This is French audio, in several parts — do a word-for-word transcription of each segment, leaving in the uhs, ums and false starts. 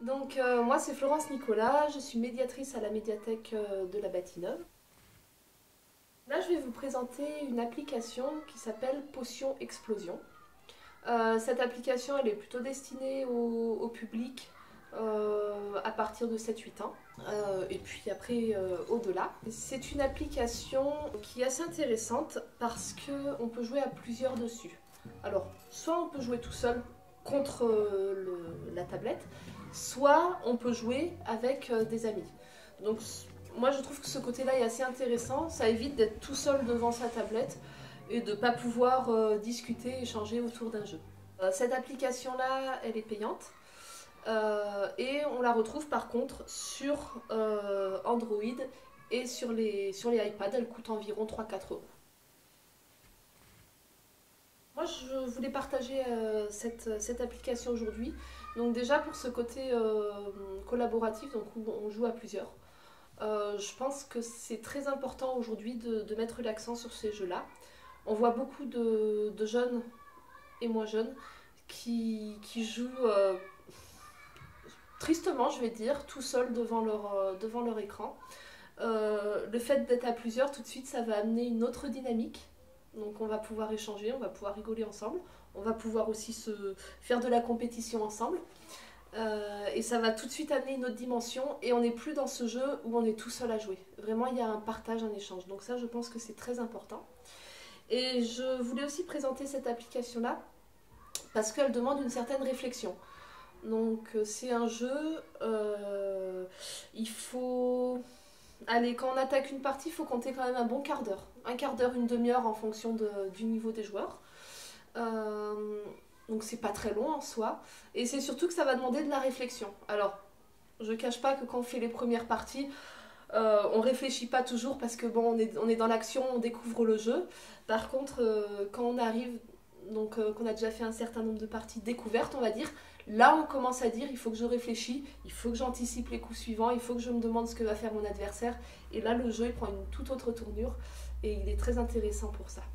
Donc euh, moi c'est Florence Nicolas, je suis médiatrice à la médiathèque euh, de la Batignolles. Là je vais vous présenter une application qui s'appelle Potion Explosion. Euh, cette application elle est plutôt destinée au, au public euh, à partir de sept huit ans euh, et puis après euh, au-delà. C'est une application qui est assez intéressante parce qu'on peut jouer à plusieurs dessus. Alors soit on peut jouer tout seul contre euh, le, la tablette, soit on peut jouer avec euh, des amis. Donc moi je trouve que ce côté-là est assez intéressant, ça évite d'être tout seul devant sa tablette et de ne pas pouvoir euh, discuter, échanger autour d'un jeu. Euh, cette application-là, elle est payante euh, et on la retrouve par contre sur euh, Android et sur les, sur les iPads, elle coûte environ trois à quatre euros. Moi, je voulais partager euh, cette, cette application aujourd'hui. Donc déjà pour ce côté euh, collaboratif, donc où on joue à plusieurs, euh, je pense que c'est très important aujourd'hui de, de mettre l'accent sur ces jeux-là. On voit beaucoup de, de jeunes et moins jeunes qui, qui jouent euh, tristement, je vais dire, tout seuls devant leur, euh, devant leur écran. Euh, le fait d'être à plusieurs, tout de suite, ça va amener une autre dynamique. Donc on va pouvoir échanger, on va pouvoir rigoler ensemble, on va pouvoir aussi se faire de la compétition ensemble. Euh, et ça va tout de suite amener une autre dimension et on n'est plus dans ce jeu où on est tout seul à jouer. Vraiment, il y a un partage, un échange. Donc ça, je pense que c'est très important. Et je voulais aussi présenter cette application-là parce qu'elle demande une certaine réflexion. Donc c'est un jeu, euh, il faut... Allez, quand on attaque une partie, il faut compter quand même un bon quart d'heure. Un quart d'heure, une demi-heure en fonction de, du niveau des joueurs. Euh, donc c'est pas très long en soi. Et c'est surtout que ça va demander de la réflexion. Alors, je cache pas que quand on fait les premières parties, euh, on réfléchit pas toujours parce que bon, on est, on est dans l'action, on découvre le jeu. Par contre, euh, quand on arrive, donc euh, qu'on a déjà fait un certain nombre de parties découvertes, on va dire, là on commence à dire il faut que je réfléchisse, il faut que j'anticipe les coups suivants, il faut que je me demande ce que va faire mon adversaire. Et là le jeu il prend une toute autre tournure et il est très intéressant pour ça.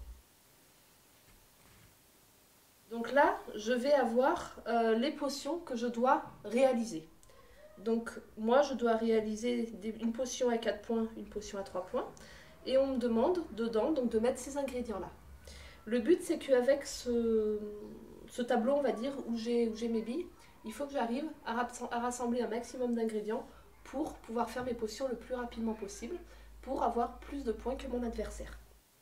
Donc là je vais avoir euh, les potions que je dois réaliser. Donc moi je dois réaliser des, une potion à quatre points, une potion à trois points. Et on me demande dedans donc, de mettre ces ingrédients là. Le but c'est qu'avec ce, ce tableau, on va dire, où j'ai mes billes, il faut que j'arrive à, à rassembler un maximum d'ingrédients pour pouvoir faire mes potions le plus rapidement possible, pour avoir plus de points que mon adversaire.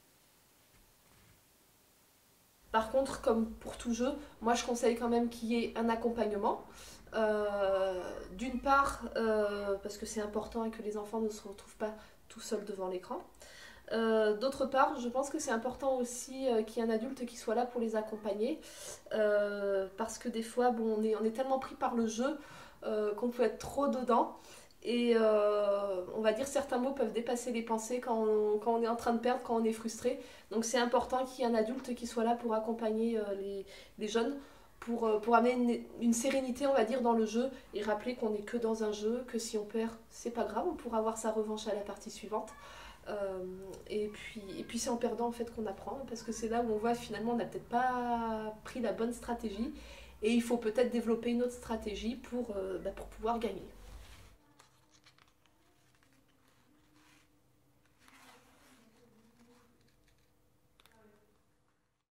Par contre, comme pour tout jeu, moi je conseille quand même qu'il y ait un accompagnement. Euh, D'une part, euh, parce que c'est important et que les enfants ne se retrouvent pas tout seuls devant l'écran. Euh, D'autre part, je pense que c'est important aussi euh, qu'il y ait un adulte qui soit là pour les accompagner, euh, parce que des fois, bon, on est, on est tellement pris par le jeu euh, qu'on peut être trop dedans, et euh, on va dire certains mots peuvent dépasser les pensées quand on, quand on est en train de perdre, quand on est frustré. Donc c'est important qu'il y ait un adulte qui soit là pour accompagner euh, les, les jeunes, pour, euh, pour amener une, une sérénité, on va dire, dans le jeu, et rappeler qu'on n'est que dans un jeu, que si on perd, c'est pas grave, on pourra avoir sa revanche à la partie suivante. Euh, et puis, et puis c'est en perdant en fait qu'on apprend, parce que c'est là où on voit finalement on n'a peut-être pas pris la bonne stratégie et il faut peut-être développer une autre stratégie pour, euh, bah, pour pouvoir gagner.